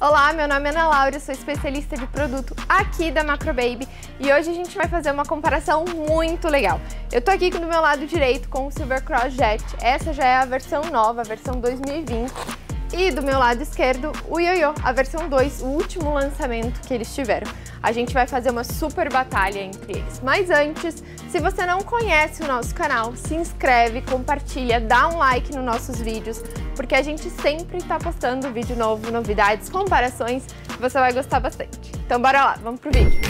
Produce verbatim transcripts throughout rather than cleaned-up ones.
Olá, meu nome é Ana Laura, sou especialista de produto aqui da Macrobaby e hoje a gente vai fazer uma comparação muito legal. Eu tô aqui do meu lado direito com o Silver Cross Jet, essa já é a versão nova, a versão dois mil e vinte. E do meu lado esquerdo, o Yoyo, a versão dois, o último lançamento que eles tiveram. A gente vai fazer uma super batalha entre eles. Mas antes, se você não conhece o nosso canal, se inscreve, compartilha, dá um like nos nossos vídeos, porque a gente sempre está postando vídeo novo, novidades, comparações, você vai gostar bastante. Então bora lá, vamos pro vídeo.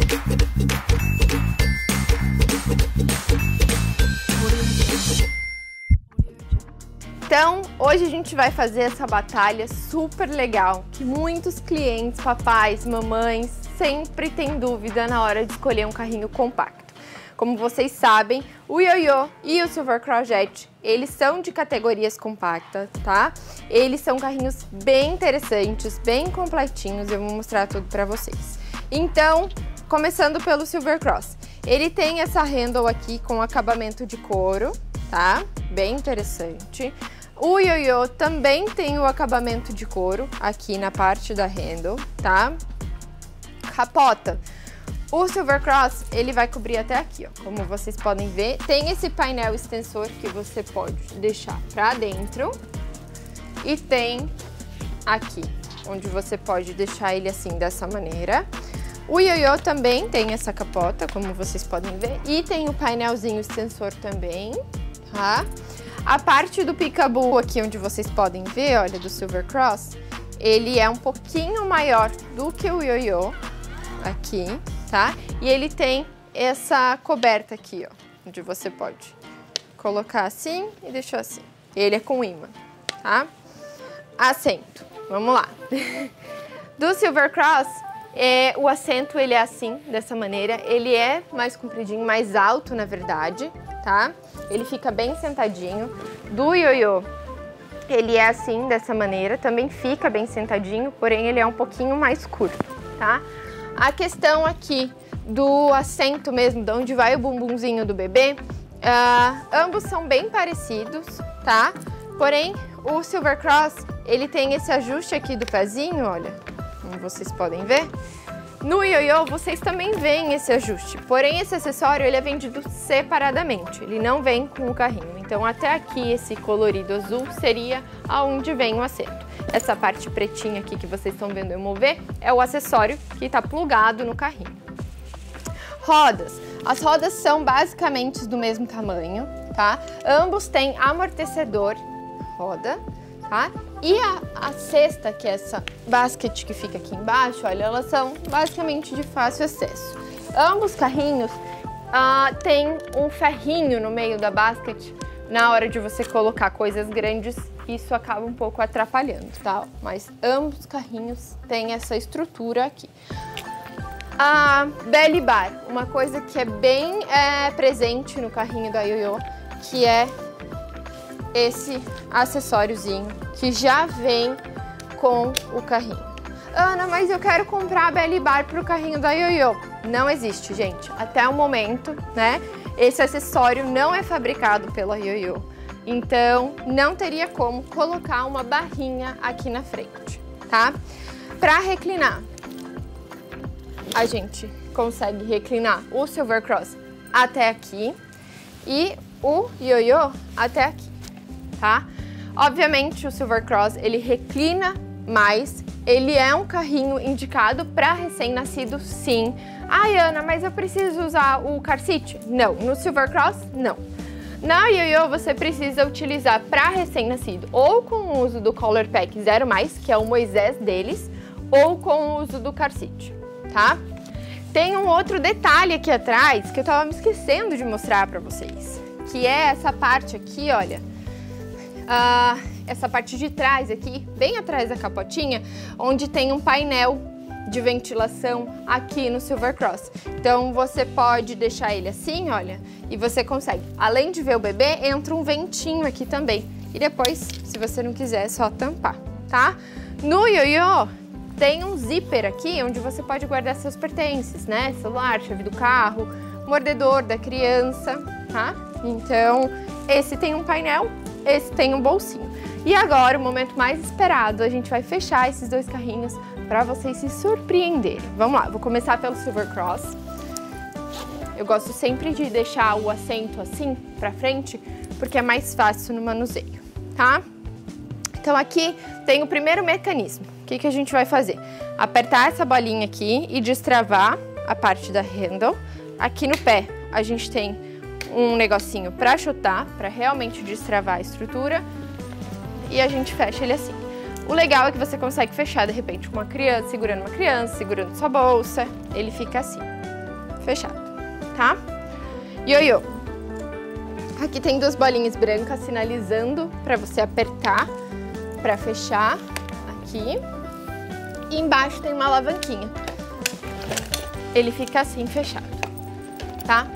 Então, hoje a gente vai fazer essa batalha super legal, que muitos clientes, papais, mamães, sempre têm dúvida na hora de escolher um carrinho compacto. Como vocês sabem, o Yoyo e o Silver Cross Jet, eles são de categorias compactas, tá? Eles são carrinhos bem interessantes, bem completinhos, eu vou mostrar tudo pra vocês. Então, começando pelo Silver Cross, ele tem essa handle aqui com acabamento de couro, tá? Bem interessante. O Yoyo também tem o acabamento de couro aqui na parte da handle, tá? Capota. O Silver Cross, ele vai cobrir até aqui, ó, como vocês podem ver. Tem esse painel extensor que você pode deixar pra dentro. E tem aqui, onde você pode deixar ele assim, dessa maneira. O Yoyo também tem essa capota, como vocês podem ver. E tem o painelzinho extensor também, tá? A parte do Peekaboo aqui, onde vocês podem ver, olha, do Silver Cross, ele é um pouquinho maior do que o Yoyo, aqui, tá? E ele tem essa coberta aqui, ó, onde você pode colocar assim e deixar assim. Ele é com imã, tá? Assento, vamos lá. Do Silver Cross, é, o assento ele é assim, dessa maneira. Ele é mais compridinho, mais alto, na verdade, tá? Ele fica bem sentadinho. Do Yoyo, ele é assim, dessa maneira, também fica bem sentadinho, porém ele é um pouquinho mais curto, tá? A questão aqui do assento mesmo, de onde vai o bumbumzinho do bebê, uh, ambos são bem parecidos, tá? Porém, o Silver Cross, ele tem esse ajuste aqui do pezinho, olha, como vocês podem ver. No Yoyo, vocês também veem esse ajuste, porém esse acessório ele é vendido separadamente, ele não vem com o carrinho. Então até aqui esse colorido azul seria aonde vem o assento. Essa parte pretinha aqui que vocês estão vendo eu mover é o acessório que está plugado no carrinho. Rodas. As rodas são basicamente do mesmo tamanho, tá? Ambos têm amortecedor, roda, tá? E a, a cesta, que é essa basket que fica aqui embaixo, olha, elas são basicamente de fácil acesso. Ambos carrinhos uh, têm um ferrinho no meio da basket. Na hora de você colocar coisas grandes, isso acaba um pouco atrapalhando, tá? Mas ambos carrinhos têm essa estrutura aqui. A belly bar, uma coisa que é bem é, presente no carrinho da Yoyo, que é esse acessóriozinho que já vem com o carrinho. Ana, mas eu quero comprar a belly bar para o carrinho da Yoyo. Não existe, gente. Até o momento, né? Esse acessório não é fabricado pela Yoyo. Então, não teria como colocar uma barrinha aqui na frente, tá? Para reclinar, a gente consegue reclinar o Silver Cross até aqui e o Yoyo até aqui, tá? Obviamente o Silver Cross ele reclina mais, ele é um carrinho indicado para recém-nascido, sim. Ai, Ana, mas eu preciso usar o car seat? Não, no Silver Cross não. Na Yoyo você precisa utilizar para recém-nascido ou com o uso do Collar Pack zero mais, que é o Moisés deles, ou com o uso do car seat, tá? Tem um outro detalhe aqui atrás que eu tava me esquecendo de mostrar para vocês, que é essa parte aqui, olha. Uh, essa parte de trás aqui, bem atrás da capotinha, onde tem um painel de ventilação aqui no Silver Cross. Então você pode deixar ele assim, olha, e você consegue. Além de ver o bebê, entra um ventinho aqui também. E depois, se você não quiser, é só tampar, tá? No Yoyo tem um zíper aqui, onde você pode guardar seus pertences, né? Celular, chave do carro, mordedor da criança, tá? Então, esse tem um painel, esse tem um bolsinho. E agora, o momento mais esperado, a gente vai fechar esses dois carrinhos para vocês se surpreenderem. Vamos lá, vou começar pelo Silver Cross. Eu gosto sempre de deixar o assento assim para frente, porque é mais fácil no manuseio, tá? Então aqui tem o primeiro mecanismo. O que que a gente vai fazer? Apertar essa bolinha aqui e destravar a parte da handle. Aqui no pé a gente tem um negocinho para chutar, para realmente destravar a estrutura. E a gente fecha ele assim. O legal é que você consegue fechar de repente com uma criança, segurando uma criança, segurando sua bolsa. Ele fica assim, fechado, tá? Ioiô. Aqui tem duas bolinhas brancas sinalizando para você apertar, para fechar aqui. E embaixo tem uma alavanquinha. Ele fica assim fechado, tá?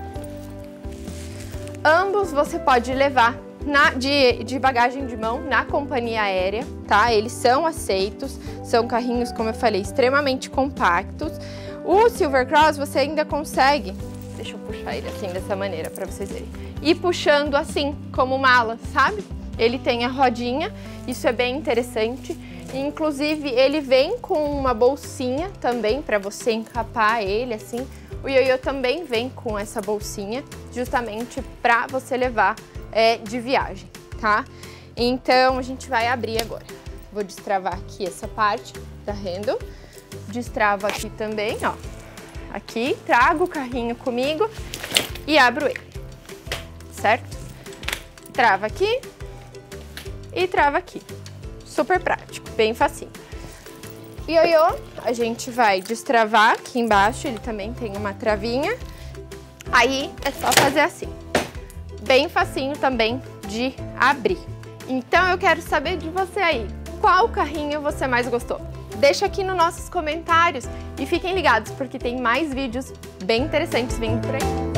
Ambos você pode levar Na, de, de bagagem de mão na companhia aérea, tá? Eles são aceitos, são carrinhos, como eu falei, extremamente compactos. O Silver Cross você ainda consegue, deixa eu puxar ele assim dessa maneira para vocês verem, ir puxando assim, como mala, sabe? Ele tem a rodinha, isso é bem interessante. Inclusive ele vem com uma bolsinha também para você encapar ele assim. O ioiô também vem com essa bolsinha, justamente para você levar É, de viagem, tá? Então, a gente vai abrir agora. Vou destravar aqui essa parte da handle. Destravo aqui também, ó. Aqui, trago o carrinho comigo e abro ele, certo? Trava aqui e trava aqui. Super prático, bem facinho. Ioiô, a gente vai destravar aqui embaixo, ele também tem uma travinha. Aí, é só fazer assim. Bem facinho também de abrir. Então eu quero saber de você aí, qual carrinho você mais gostou? Deixa aqui nos nossos comentários e fiquem ligados porque tem mais vídeos bem interessantes vindo por aí.